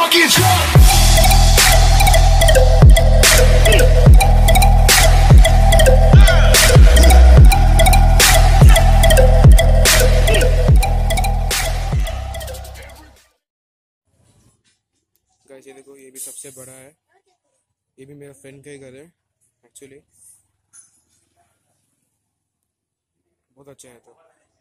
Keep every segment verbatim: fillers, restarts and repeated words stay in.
fucking drunk. Guys ये देखो, ये भी सबसे बड़ा है। ये भी मेरा फ्रेंड का ही घर है एक्चुअली। बहुत अच्छा है। तो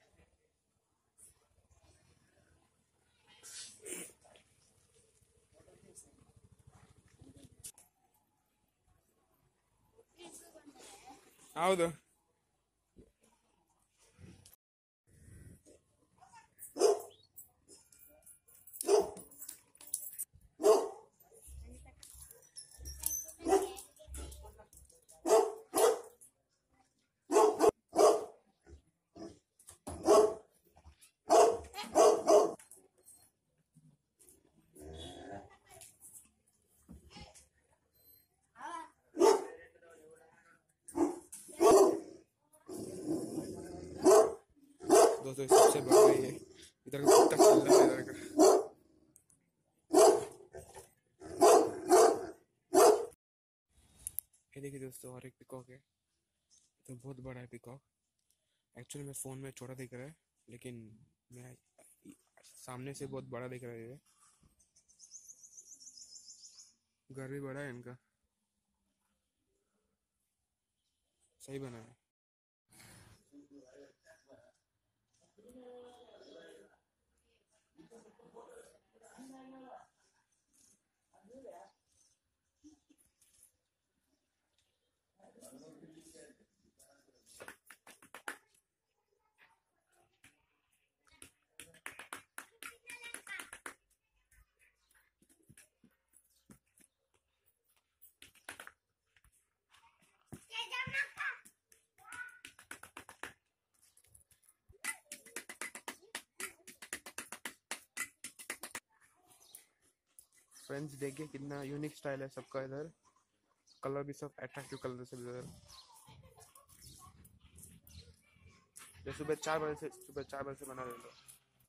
ಹೌದು दोस्तों, ये सबसे बड़ा है। ये इधर का कुत्ता चल रहा है इधर का। ये देखिए दोस्तों, और एक पिकॉक है। तो बहुत बड़ा है पिकॉक। एक्चुअली मैं फ़ोन में छोटा दिख रहा है, लेकिन मैं सामने से बहुत बड़ा दिख रहा है। ये घर भी बड़ा है इनका, सही बना है। फ्रेंड्स देखिए कितना यूनिक स्टाइल है सबका इधर। कलर भी सब अट्रैक्टिव कलर से इधर। जो सुबह चार बजे से सुबह चार बजे से बना रहे लोग।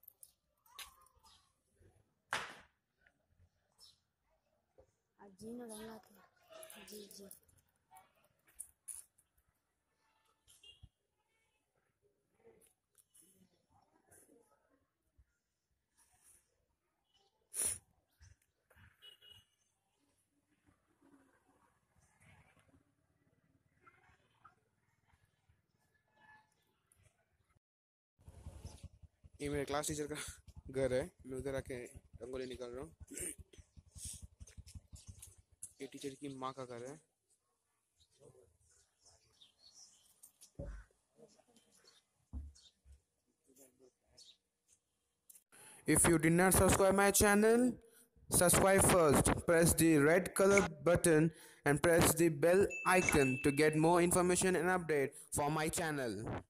जी न रंगा था जी जी ये मेरे क्लास टीचर का घर है। मैं उधर आके रंगोली निकाल रहा हूँ। ये टीचर की माँ का घर है। If you did not subscribe my channel, subscribe first. Press the red color button and press the bell icon to get more information and update for my channel.